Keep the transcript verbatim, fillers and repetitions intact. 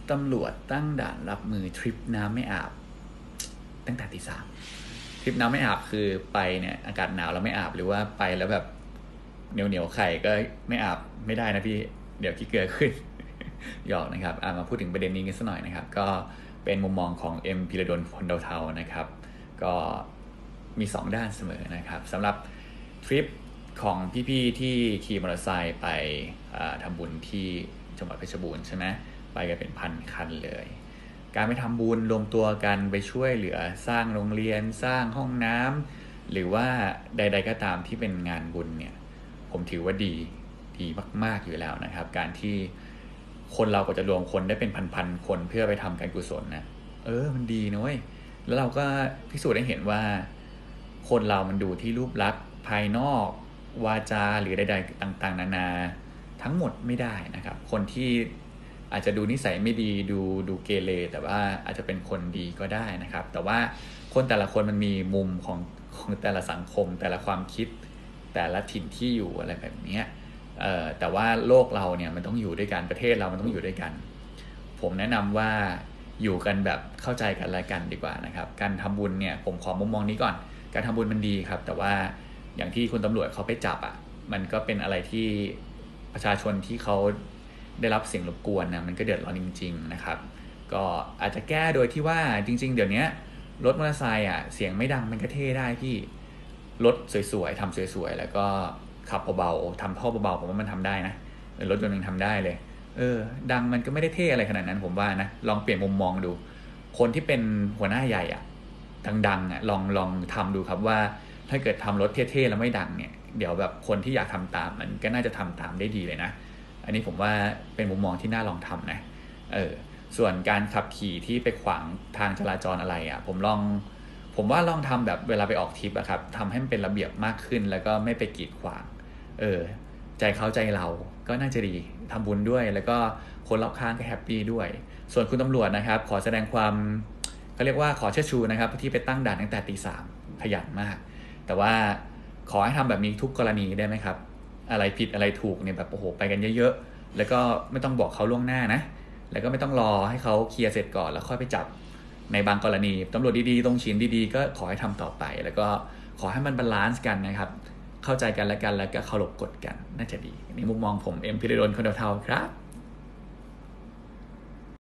ตำรวจตั้งด่านรับมือทริปน้ำไม่อาบตั้งแต่ตีสามทริปน้ำไม่อาบคือไปเนี่ยอากาศหนาวแล้วไม่อาบหรือว่าไปแล้วแบบเหนียวเหนียวไข่ก็ไม่อาบไม่ได้นะพี่เดี๋ยวขี้เกียจขึ้น หยอกนะครับมาพูดถึงประเด็นนี้กันสักหน่อยนะครับก็เป็นมุมมองของเอ็มพิรดลพลเทาๆนะครับก็มีสองด้านเสมอนะครับสำหรับทริปของพี่ๆที่ขี่มอเตอร์ไซค์ไปทำบุญที่จังหวัดเพชรบูรณ์ใช่ไหมไปกันเป็นพันคันเลยการไปทำบุญรวมตัวกันไปช่วยเหลือสร้างโรงเรียนสร้างห้องน้ำหรือว่าใดๆก็ตามที่เป็นงานบุญเนี่ยผมถือว่าดีดีมากๆอยู่แล้วนะครับการที่คนเราก็จะรวมคนได้เป็นพันๆคนเพื่อไปทำการกุศลนะเออมันดีนะเว้ยแล้วเราก็พิสูจน์ได้เห็นว่าคนเรามันดูที่รูปลักษณ์ภายนอกวาจาหรือใดๆต่างๆนานาทั้งหมดไม่ได้นะครับคนที่อาจจะดูนิสัยไม่ดีดูดูเกเรแต่ว่าอาจจะเป็นคนดีก็ได้นะครับแต่ว่าคนแต่ละคนมันมีมุมของของแต่ละสังคมแต่ละความคิดแต่ละถิ่นที่อยู่อะไรแบบนี้เอ่อแต่ว่าโลกเราเนี่ยมันต้องอยู่ด้วยกันประเทศเรามันต้องอยู่ด้วยกันผมแนะนำว่าอยู่กันแบบเข้าใจกันและกันดีกว่านะครับการทำบุญเนี่ยผมขอมุมมองนี้ก่อนการทำบุญมันดีครับแต่ว่าอย่างที่คุณตำรวจเขาไปจับอ่ะมันก็เป็นอะไรที่ประชาชนที่เขาได้รับเสียงรบกวนนะมันก็เดือดร้อนจริงๆนะครับก็อาจจะแก้โดยที่ว่าจริงๆเดี๋ยวนี้รถมอเตอร์ไซค์อ่ะเสียงไม่ดังมันก็เท่ได้พี่รถสวยๆทำสวยๆแล้วก็ขับเบาๆทำท่อเบาๆผมว่ามันทำได้นะรถยนต์ยังทำได้เลยเออดังมันก็ไม่ได้เท่อะไรขนาดนั้นผมว่านะลองเปลี่ยนมุมมองดูคนที่เป็นหัวหน้าใหญ่อ่ะดังๆอ่ะลองลองทำดูครับว่าถ้าเกิดทำรถเท่ๆแล้วไม่ดังเนี่ยเดี๋ยวแบบคนที่อยากทำตามมันก็น่าจะทำตามได้ดีเลยนะอันนี้ผมว่าเป็นมุมมองที่น่าลองทำนะเออส่วนการขับขี่ที่ไปขวางทางจราจรอะไรอ่ะผมลองผมว่าลองทำแบบเวลาไปออกทริปอะครับทำให้มันเป็นระเบียบมากขึ้นแล้วก็ไม่ไปกีดขวางเออใจเขาใจเราก็น่าจะดีทำบุญด้วยแล้วก็คนรอบข้างก็แฮปปี้ด้วยส่วนคุณตำรวจนะครับขอแสดงความเขาเรียกว่าขอเชิดชูนะครับที่ไปตั้งด่านตั้งแต่ตีสามขยันมากแต่ว่าขอให้ทำแบบนี้ทุกกรณีได้ไหมครับอะไรผิดอะไรถูกเนี่ยแบบโอ้โหไปกันเยอะๆแล้วก็ไม่ต้องบอกเขาล่วงหน้านะแล้วก็ไม่ต้องรอให้เขาเคลียร์เสร็จก่อนแล้วค่อยไปจับในบางกรณีตำรวจดีๆตรงฉินดีๆก็ขอให้ทำต่อไปแล้วก็ขอให้มันบาลานซ์กันนะครับเข้าใจกันและกันแล้วก็เคารพกฎกันน่าจะดีในมุมมองผมเอ็มพิรดลคนเทาๆครับ